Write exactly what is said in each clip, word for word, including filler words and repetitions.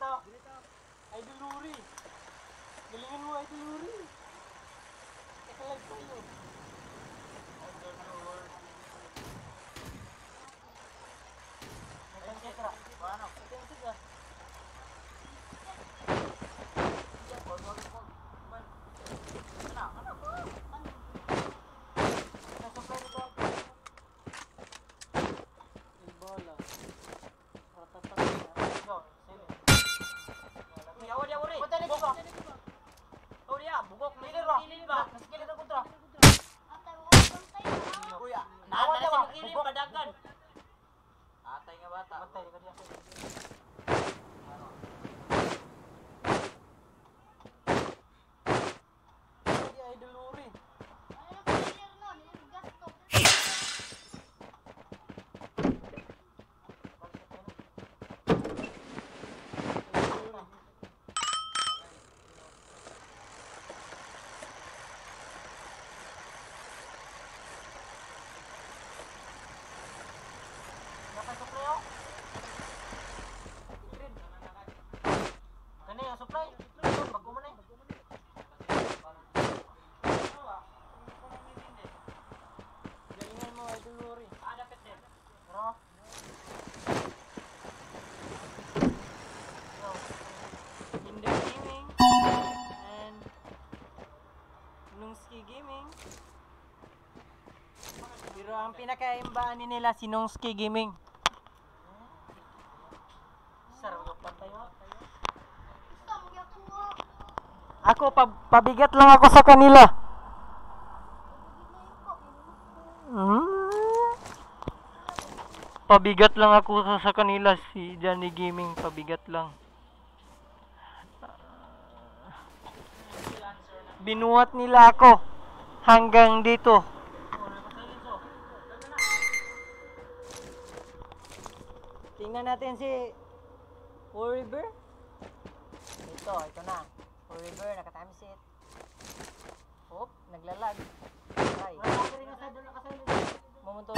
Dito. Idol Luri. Galingan mo, Idol Luri. Teka lang tayo. Idol Luri. Ayun, Ketra. Paano? Ayun, Ketra. Pero ang pinakaimbaan nila si Nongski Gaming. Sarap pa tayo. Ako pa pabigat lang ako sa kanila. Hmm? Pabigat lang ako sa, sa kanila si Johnny Gaming, pabigat lang. Binuhat nila ako hanggang dito. Tingnan natin si Forever. Ito, ito na. Forever, naka-time set. Oop, naglalag. Ay. Momentum.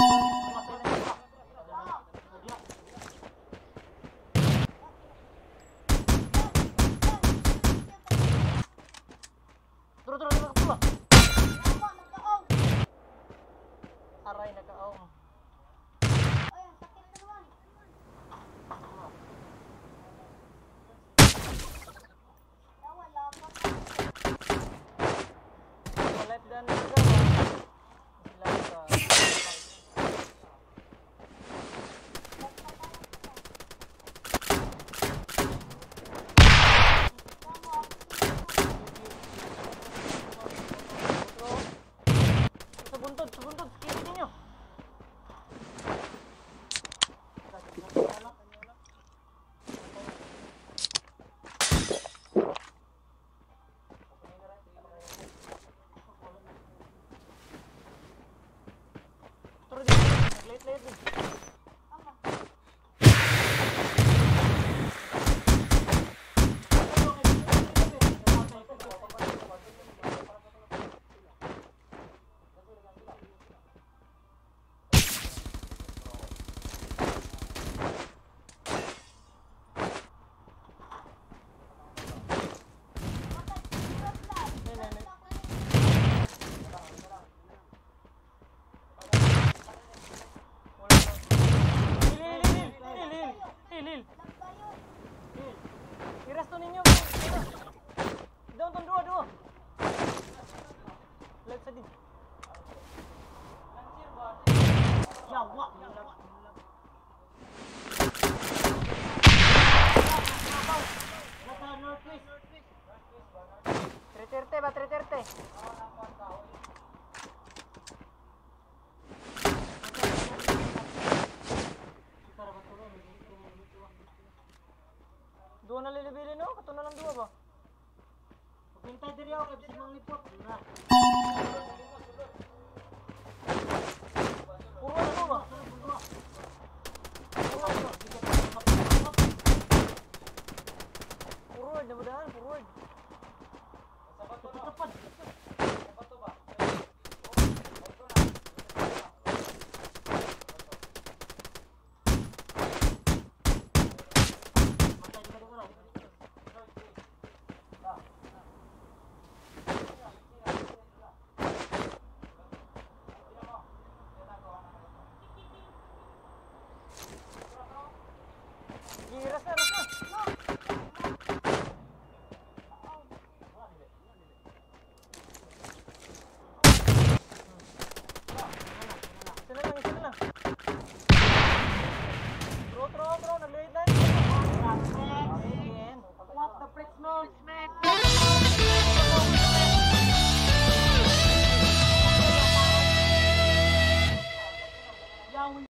Turo, turo, turo, turo. Aray, naka-aum. Treterte ba, treterte. Dua na lilibili no? Kato na lang dua ba? Pintay diri ako kasi mang lipot. Puro na dua ba? Forward na mudahan, forward. Tapad-tapad. Matay ka dito. Giras na, no?